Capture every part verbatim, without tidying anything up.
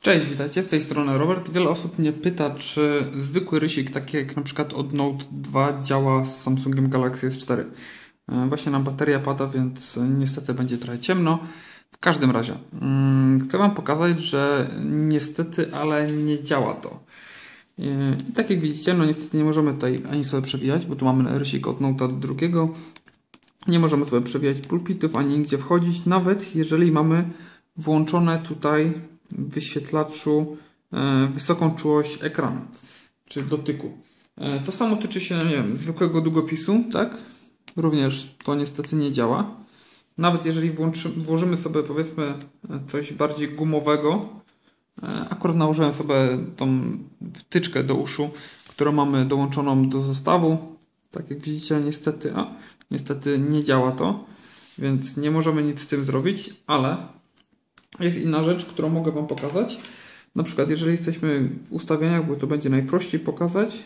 Cześć, witajcie, z tej strony Robert. Wiele osób mnie pyta, czy zwykły rysik, taki jak na przykład od Note dwa, działa z Samsungiem Galaxy S cztery. Właśnie nam bateria pada, więc niestety będzie trochę ciemno. W każdym razie chcę Wam pokazać, że niestety, ale nie działa to. I tak jak widzicie, no niestety nie możemy tutaj ani sobie przewijać, bo tu mamy rysik od Note dwa. Nie możemy sobie przewijać pulpitów, ani nigdzie wchodzić, nawet jeżeli mamy włączone tutaj w wyświetlaczu e, wysoką czułość ekranu, czy dotyku. E, to samo tyczy się, nie wiem, zwykłego długopisu, tak? Również to niestety nie działa. Nawet jeżeli włączy, włożymy sobie, powiedzmy, coś bardziej gumowego, e, akurat nałożyłem sobie tą wtyczkę do uszu, którą mamy dołączoną do zestawu. Tak jak widzicie, niestety, a, niestety nie działa to, więc nie możemy nic z tym zrobić, ale jest inna rzecz, którą mogę Wam pokazać. Na przykład, jeżeli jesteśmy w ustawieniach, bo to będzie najprościej pokazać.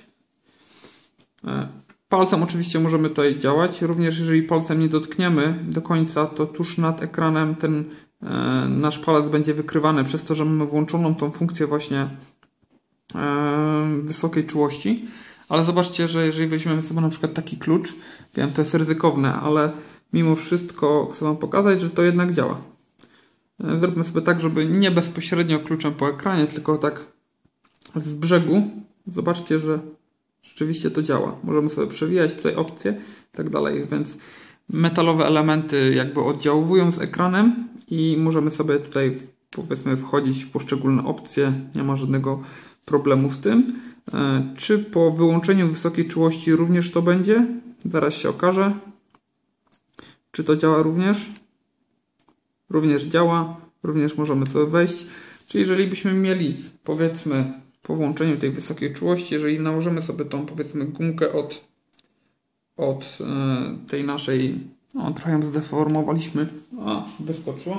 Palcem oczywiście możemy tutaj działać. Również jeżeli palcem nie dotkniemy do końca, to tuż nad ekranem ten e, nasz palec będzie wykrywany przez to, że mamy włączoną tą funkcję właśnie e, wysokiej czułości. Ale zobaczcie, że jeżeli weźmiemy sobie na przykład taki klucz, wiem, to jest ryzykowne, ale mimo wszystko chcę Wam pokazać, że to jednak działa. Zróbmy sobie tak, żeby nie bezpośrednio kluczem po ekranie, tylko tak z brzegu. Zobaczcie, że rzeczywiście to działa. Możemy sobie przewijać tutaj opcje i tak dalej, więc metalowe elementy jakby oddziałują z ekranem i możemy sobie tutaj, powiedzmy, wchodzić w poszczególne opcje. Nie ma żadnego problemu z tym. Czy po wyłączeniu wysokiej czułości również to będzie? Zaraz się okaże. Czy to działa również? Również działa, również możemy sobie wejść. Czyli jeżeli byśmy mieli, powiedzmy, po włączeniu tej wysokiej czułości, jeżeli nałożymy sobie tą, powiedzmy, gumkę od, od e, tej naszej, no trochę ją zdeformowaliśmy, a wyskoczyło.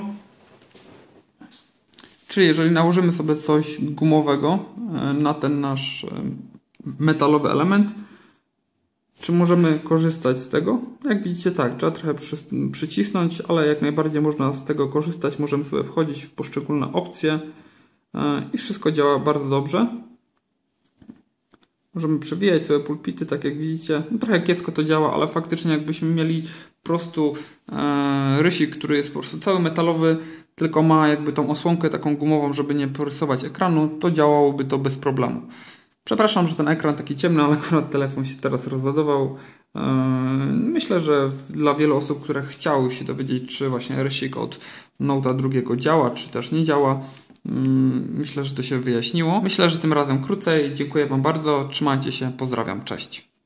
Czyli jeżeli nałożymy sobie coś gumowego e, na ten nasz e, metalowy element, czy możemy korzystać z tego? Jak widzicie, tak, trzeba trochę przy, przycisnąć, ale jak najbardziej można z tego korzystać. Możemy sobie wchodzić w poszczególne opcje yy, i wszystko działa bardzo dobrze. Możemy przewijać sobie pulpity, tak jak widzicie. No, trochę kiepsko to działa, ale faktycznie jakbyśmy mieli po prostu yy, rysik, który jest po prostu cały metalowy, tylko ma jakby tą osłonkę taką gumową, żeby nie porysować ekranu, to działałoby to bez problemu. Przepraszam, że ten ekran taki ciemny, ale akurat telefon się teraz rozładował. Myślę, że dla wielu osób, które chciały się dowiedzieć, czy właśnie rysik od Note dwa działa, czy też nie działa, myślę, że to się wyjaśniło. Myślę, że tym razem krócej. Dziękuję Wam bardzo. Trzymajcie się. Pozdrawiam. Cześć.